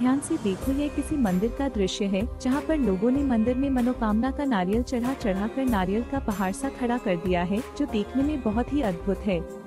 ध्यान से देखो, यह किसी मंदिर का दृश्य है जहाँ पर लोगों ने मंदिर में मनोकामना का नारियल चढ़ा कर नारियल का पहाड़ सा खड़ा कर दिया है, जो देखने में बहुत ही अद्भुत है।